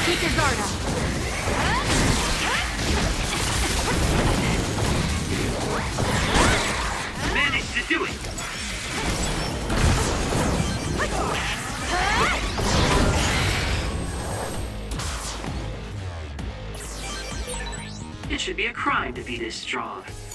Keep your guard up. Managed to do it. It should be a crime to be this strong.